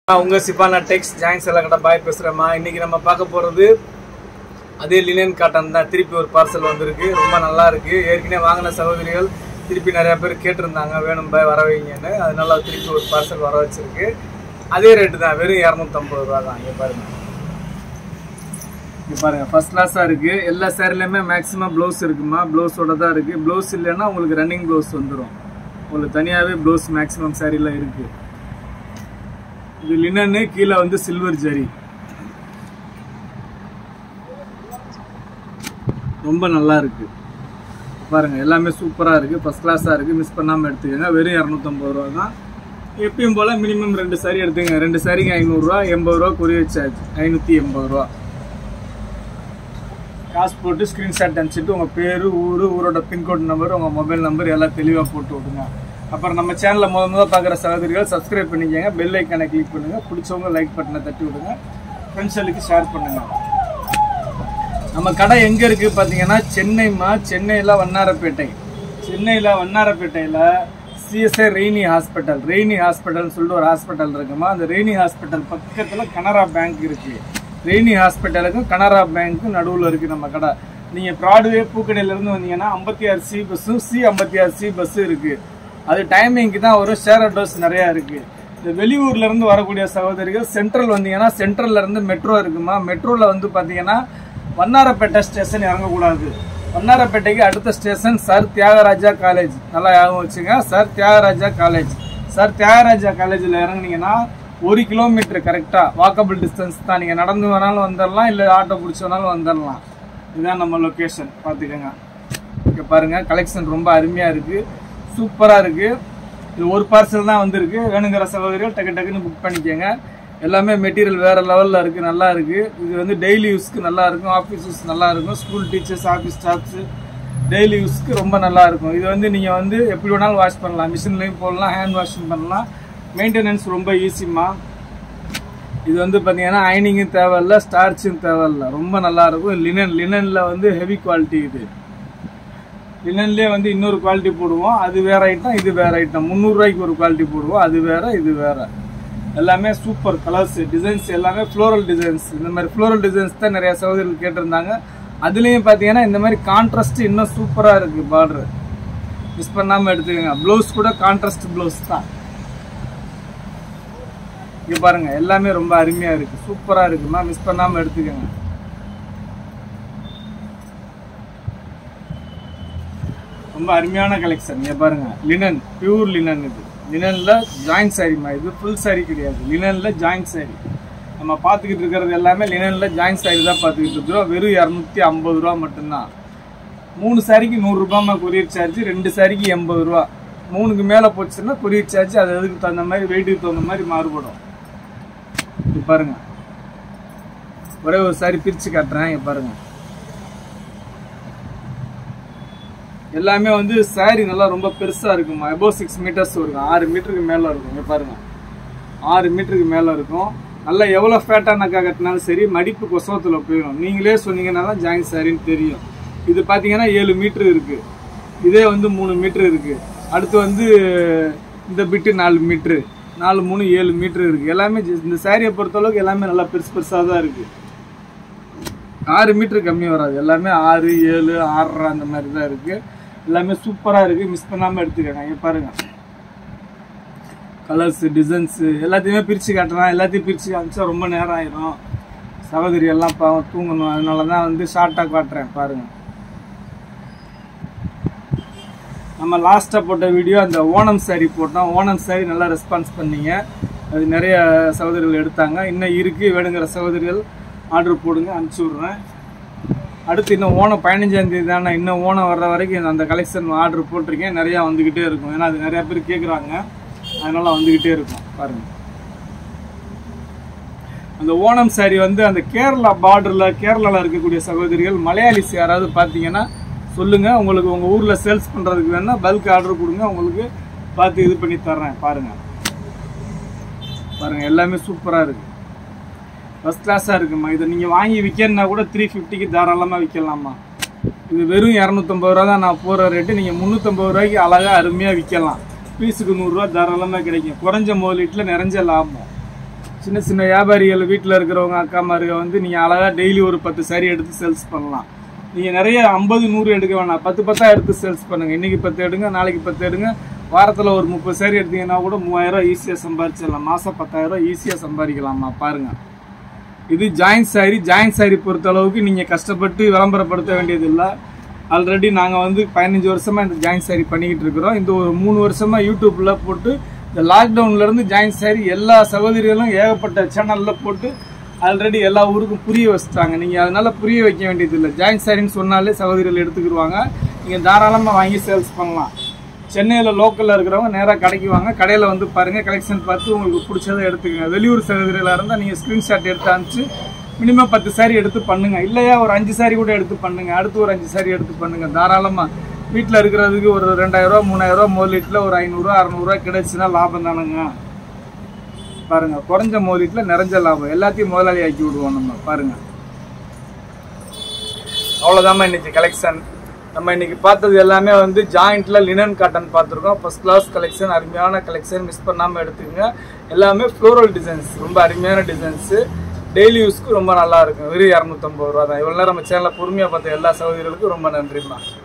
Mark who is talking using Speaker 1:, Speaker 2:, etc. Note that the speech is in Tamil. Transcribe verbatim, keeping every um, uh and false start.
Speaker 1: உங்க சிபானா டெக்ஸ் ஜாயின்ஸ் எல்லாம் கடை பாய் பேசுறேம்மா. இன்னைக்கு நம்ம பார்க்க போறது அதே லினன் காட்டன் தான். திருப்பி ஒரு பார்சல் வந்திருக்கு, ரொம்ப நல்லா இருக்கு. ஏற்கனவே வாங்கின சகோதரிகள் திருப்பி நிறைய பேர் கேட்டிருந்தாங்க வேணும் பாய் வர வைங்கன்னு, அதனால திருப்பி ஒரு பார்சல் வர வச்சிருக்கு. அதே ரேட்டு தான், வெறும் இரநூத்தம்பது ரூபா தான். இங்கே பாருங்க, இங்கே பாருங்க, ஃபர்ஸ்ட் கிளாஸாக இருக்கு. எல்லா சேரீலையுமே மேக்ஸிமம் ப்ளவுஸ் இருக்குமா, ப்ளவுஸோட தான் இருக்கு. ப்ளவுஸ் இல்லைன்னா உங்களுக்கு ரன்னிங் ப்ளவுஸ் வந்துடும். உங்களுக்கு தனியாகவே ப்ளவுஸ் மேக்ஸிமம் சேரீல இருக்கு. இது லினன்னு, கீழே வந்து சில்வர் ஜரி, ரொம்ப நல்லா இருக்கு. பாருங்க, எல்லாமே சூப்பராக இருக்கு, ஃபர்ஸ்ட் கிளாஸாக இருக்கு. மிஸ் பண்ணாமல் எடுத்துக்கோங்க. வெறும் இரநூத்தம்பது ரூபா தான். எப்பயும் போல மினிமம் ரெண்டு சாரி எடுத்துங்க. ரெண்டு சாரிக்கு ஐநூறுரூவா, எண்பது ரூபா கொரியர் சார்ஜ், ஐநூற்றி எண்பது ரூபா. காசு போட்டு ஸ்க்ரீன்ஷாட் அனுப்பிச்சிட்டு உங்கள் பேர், ஊர், ஊரோட பின்கோட் நம்பர், உங்கள் மொபைல் நம்பர் எல்லாம் தெளிவாக போட்டு விடுங்க. அப்புறம் நம்ம சேனலில் முத முதல் பார்க்குற சகோதரிகள் சப்ஸ்கிரைப் பண்ணிக்கங்க, பெல் ஐக்கானை கிளிக் பண்ணுங்கள். பிடிச்சவங்க லைக் பட்டனை தட்டி விடுங்க, ஃப்ரெண்ட்ஸுக்கு ஷேர் பண்ணுங்கள். நம்ம கடை எங்கே இருக்குது பார்த்தீங்கன்னா, சென்னைமா, சென்னையில் வண்ணாரப்பேட்டை. சென்னையில் வண்ணாரப்பேட்டையில் சிஎஸ்ஐ ரெய்னி ஹாஸ்பிட்டல், ரெய்னி ஹாஸ்பிட்டல்னு சொல்லிட்டு ஒரு ஹாஸ்பிட்டல் இருக்குமா, அந்த ரெய்னி ஹாஸ்பிட்டல் பக்கத்தில் கனரா பேங்க் இருக்குது. ரெய்னி ஹாஸ்பிட்டலுக்கும் கனரா பேங்க்கும் நடுவில் இருக்குது நம்ம கடை. நீங்கள் ப்ராட்வே பூக்கடையிலேருந்து வந்தீங்கன்னா ஐம்பத்தி ஆறு சி பஸ்ஸும் சி ஐம்பத்தி ஆறு சி பஸ்ஸும் இருக்குது. அது டைமிங்க்கு தான் ஒரு ஷேர் ஆட்டோஸ் நிறையா இருக்குது. இந்த வெளியூர்லேருந்து வரக்கூடிய சகோதரிகள் சென்ட்ரல் வந்தீங்கன்னா, சென்ட்ரல்லேருந்து மெட்ரோ இருக்குமா, மெட்ரோவில் வந்து பார்த்தீங்கன்னா வண்ணாரப்பேட்டை ஸ்டேஷன் இறங்கக்கூடாது. வண்ணாரப்பேட்டைக்கு அடுத்த ஸ்டேஷன் சர் தியாகராஜா காலேஜ். நல்லா ஞாபகம் வச்சுங்க, sir Thiagaraja college. Sir Thiagaraja காலேஜில் இறங்குனீங்கன்னா ஒரு கிலோமீட்டர் கரெக்டாக வாக்கபிள் டிஸ்டன்ஸ் தான். நீங்கள் நடந்து வேணாலும் வந்துடலாம், இல்லை ஆட்டோ பிடிச்சி வேணாலும் வந்துடலாம். இதுதான் நம்ம லொக்கேஷன், பார்த்துக்கோங்க. இங்கே பாருங்கள், கலெக்ஷன் ரொம்ப அருமையாக இருக்குது, சூப்பராக இருக்குது. இது ஒரு பார்சல் தான் வந்திருக்கு. வேணுங்கிற சகோதரிகள் டக்கு டக்குன்னு புக் பண்ணிக்கோங்க. எல்லாமே மெட்டீரியல் வேறு லெவலில் இருக்குது, நல்லா இருக்குது. இது வந்து டெய்லி யூஸ்க்கு நல்லா இருக்கும், ஆஃபீஸ் யூஸ் நல்லா இருக்கும், school teachers, office staffs daily யூஸ்க்கு ரொம்ப நல்லா இருக்கும். இது வந்து நீங்கள் வந்து எப்படி வேணாலும் வாஷ் பண்ணலாம், மிஷின்லேயும் போடலாம், ஹேண்ட் வாஷிங் பண்ணலாம். மெயின்டெனன்ஸ் ரொம்ப ஈஸிமா. இது வந்து பார்த்தீங்கன்னா ஐனிங்கும் தேவையில்லை, ஸ்டார்ச்சும் தேவையில்லை, ரொம்ப நல்லாயிருக்கும். லினன், லினனில் வந்து ஹெவி குவாலிட்டி. இது லினன்லேயே வந்து இன்னொரு குவாலிட்டி போடுவோம், அது வேற ஐட்டம், இது வேற ஐட்டம். முந்நூறுரூவாய்க்கு ஒரு குவாலிட்டி போடுவோம், அது வேற, இது வேற. எல்லாமே சூப்பர் கலர்ஸ், டிசைன்ஸ் எல்லாமே ஃப்ளோரல் டிசைன்ஸ். இந்த மாதிரி ஃப்ளோரல் டிசைன்ஸ் தான் நிறைய சகோதரிகள் கேட்டிருந்தாங்க. அதுலேயும் பார்த்தீங்கன்னா இந்த மாதிரி கான்ட்ராஸ்ட் இன்னும் சூப்பராக இருக்குது. பார்டர் மிஸ் பண்ணாமல் எடுத்துக்கோங்க. ப்ளவுஸ் கூட கான்ட்ராஸ்ட் ப்ளவுஸ் தான். இங்கே பாருங்க, எல்லாமே ரொம்ப அருமையாக இருக்குது, சூப்பராக இருக்குமா, மிஸ் பண்ணாமல் எடுத்துக்கோங்க. ரொம்ப அருமையான கலெக்ஷன். இங்கே பாருங்க, லினன், பியூர் லினன். இது லினனில் ஜாயிண்ட் சாரிமா, இது ஃபுல் சாரி கிடையாது, லினனில் ஜாயிண்ட் சாரி. நம்ம பார்த்துக்கிட்டு இருக்கிறது எல்லாமே லினனில் ஜாயிண்ட் சாரி தான் பார்த்துக்கிட்டு இருக்கிறோம். வெறும் இரநூத்தி ஐம்பது ரூபா மட்டும்தான். மூணு சாரிக்கு நூறுரூபாமா கொரியர் சார்ஜ், ரெண்டு சாரிக்கு எண்பது ரூபா. மூணுக்கு மேலே போச்சுன்னா கொரியர் சார்ஜ் அது அதுக்கு தகுந்த மாதிரி, வெயிட்டுக்கு தகுந்த மாதிரி மாறுபடும். இது பாருங்க, ஒரே ஒரு சாரி பிரித்து காட்டுறேன். இங்கே பாருங்க, எல்லாமே வந்து சாரி நல்லா ரொம்ப பெருசாக இருக்குமா, எபோவ் சிக்ஸ் மீட்டர்ஸ் இருக்கும், ஆறு மீட்டருக்கு மேலே இருக்கும். இங்கே பாருங்க, ஆறு மீட்டருக்கு மேலே இருக்கும். நல்லா எவ்வளோ ஃபேட்டானக்கா கட்டினாலும் சரி, மடிப்பு கொசவத்தில் போயிடும். நீங்களே சொன்னீங்கன்னா தான் ஜாயிண்ட் சாரின்னு தெரியும். இது பார்த்தீங்கன்னா ஏழு மீட்ரு இருக்குது, இதே வந்து மூணு மீட்ரு இருக்குது. அடுத்து வந்து இந்த பிட்டு நாலு மீட்ரு, நாலு மூணு ஏழு மீட்ரு இருக்குது. எல்லாமே இந்த சாரியை பொறுத்தளவுக்கு எல்லாமே நல்லா பெருசு பெருசாக தான் இருக்குது. ஆறு மீட்ரு கம்மி வராது, எல்லாமே ஆறு ஏழு ஆறரை அந்த மாதிரி தான் இருக்குது. எல்லாமே சூப்பராக இருக்குது, மிஸ் பண்ணாமல் எடுத்துக்கோங்க. இங்கே பாருங்கள், கலர்ஸு, டிசைன்ஸு எல்லாத்தையுமே பிரித்து காட்டுறேன். எல்லாத்தையும் பிரித்து காமிச்சா ரொம்ப நேரம் ஆயிரும், சகோதரி எல்லாம் பாவம் தூங்கணும். அதனால தான் வந்து ஷார்ட்டாக காட்டுறேன். பாருங்கள், நம்ம லாஸ்ட்டாக போட்ட வீடியோ அந்த ஓணம் சாரி போட்டோம். ஓணம் சாரி நல்லா ரெஸ்பான்ஸ் பண்ணீங்க, அது நிறைய சகோதரிகள் எடுத்தாங்க. இன்னும் இருக்குது, வேணுங்கிற சகோதரிகள் ஆர்டர் போடுங்க, அனுப்பிச்சி விட்றேன். அடுத்து இன்னும் ஓணம் பதினஞ்சாம் தேதி தானே, இன்னும் ஓணம் வர்ற வரைக்கும் அந்த கலெக்ஷன் ஆர்டர் போட்டிருக்கேன். நிறையா வந்துக்கிட்டே இருக்கும், ஏன்னா அது நிறையா பேர் கேட்குறாங்க, அதனால் வந்துக்கிட்டே இருக்கும். பாருங்கள், அந்த ஓணம் சாரி வந்து அந்த கேரளா பார்டரில், கேரளாவில் இருக்கக்கூடிய சகோதரிகள் மலையாளிஸ் யாராவது பார்த்தீங்கன்னா சொல்லுங்கள். உங்களுக்கு உங்கள் ஊரில் சேல்ஸ் பண்ணுறதுக்கு வேணால் பல்க் ஆர்டர் கொடுங்க, உங்களுக்கு பார்த்து இது பண்ணி தர்றேன். பாருங்கள் பாருங்கள், எல்லாமே சூப்பராக இருக்குது, ஃபஸ்ட் கிளாஸாக இருக்குமா. இதை நீங்கள் வாங்கி விற்கணுன்னா கூட த்ரீ ஃபிஃப்டிக்கு தாராளமாக விற்கலாமா. இது வெறும் இரநூத்தம்பது ரூபா தான் நான் போகிற ரேட்டு. நீங்கள் முந்நூற்றம்பது ரூபாய்க்கு அழகாக அருமையாக விற்கலாம். பீஸுக்கு நூறுரூவா தாராளமாக கிடைக்கும். குறைஞ்ச முதலீட்டில் நிறைஞ்ச லாபம். சின்ன சின்ன வியாபாரிகள் வீட்டில் இருக்கிறவங்க அக்காமாருங்க வந்து நீங்கள் அழகாக டெய்லி ஒரு பத்து சாரி எடுத்து சேல்ஸ் பண்ணலாம். நீங்கள் நிறைய ஐம்பது நூறு எடுக்க வேணாம், பத்து பத்தா எடுத்து சேல்ஸ் பண்ணுங்கள். இன்றைக்கி பத்து எடுங்க, நாளைக்கு பத்து எடுங்க. வாரத்தில் ஒரு முப்பது சாரி எடுத்தீங்கன்னா கூட மூவாயிரம் ஈஸியாக சம்பாதிச்சிடலாம். மாதம் பத்தாயிரம் ஈஸியாக சம்பாதிக்கலாமா பாருங்கள். இது ஜாயின்ட் சாரி. ஜாயின்ட் சாரி பொறுத்த அளவுக்கு நீங்கள் கஷ்டப்பட்டு விளம்பரப்படுத்த வேண்டியதில்லை. ஆல்ரெடி நாங்கள் வந்து பதினஞ்சு வருஷமாக இந்த ஜாயின்ட் சாரி பண்ணிக்கிட்டு இருக்கிறோம். இந்த ஒரு மூணு வருஷமாக யூடியூப்பில் போட்டு இந்த லாக்டவுன்லேருந்து ஜாயின்ட் சாரி எல்லா சகோதரிகளும் ஏகப்பட்ட சேனலில் போட்டு ஆல்ரெடி எல்லா ஊருக்கும் புரிய வச்சுட்டாங்க. நீங்கள் அதனால் புரிய வைக்க வேண்டியதில்லை. ஜாயின்ட் சாரின்னு சொன்னாலே சகோதரிகள் எடுத்துக்கிடுவாங்க. நீங்கள் தாராளமாக வாங்கி சேல்ஸ் பண்ணலாம். சென்னையில் லோக்கலில் இருக்கிறவங்க நேராக கடைக்கு வாங்க. கடையில் வந்து பாருங்கள், கலெக்ஷன் பார்த்து உங்களுக்கு பிடிச்சதை எடுத்துக்கங்க. வெளியூர் சகோதரிகளாக இருந்தால் நீங்கள் ஸ்க்ரீன்ஷாட் எடுத்து அனுப்பிச்சு மினிமம் பத்து சாரி எடுத்து பண்ணுங்கள். இல்லையா ஒரு அஞ்சு சாரி கூட எடுத்து பண்ணுங்கள். அடுத்து ஒரு அஞ்சு சாரி எடுத்து பண்ணுங்கள். தாராளமாக வீட்டில் இருக்கிறதுக்கு ஒரு ரெண்டாயிரரூவா மூணாயிரரூவா முதலீட்டில் ஒரு ஐநூறுரூவா அறநூறுவா கிடைச்சுன்னா லாபம் தானுங்க. பாருங்கள், குறைஞ்ச முதலீட்டில் நிறைஞ்ச லாபம். எல்லாத்தையும் முதலாளி ஆக்கி விடுவோம் நம்ம. பாருங்கள், அவ்வளோதாம்மா இன்னைக்கு கலெக்ஷன். நம்ம இன்னைக்கு பார்த்தது எல்லாமே வந்து ஜாயிண்ட்ல லினன் காட்டன் பார்த்துருக்கோம். ஃபர்ஸ்ட் கிளாஸ் கலெக்ஷன், அருமையான கலெக்ஷன், மிஸ் பண்ணாமல் எடுத்துக்கோங்க. எல்லாமே ஃப்ளோரல் டிசைன்ஸ், ரொம்ப அருமையான டிசைன்ஸு. டெய்லி யூஸ்க்கு ரொம்ப நல்லா இருக்கும். வெறும் இரநூத்தம்பது ரூபா தான். இவ்வளோ நேரம் நம்ம சேனலில் பொறுமையாக பார்த்த எல்லா சகோதரிகளுக்கும் ரொம்ப நன்றிம்மா.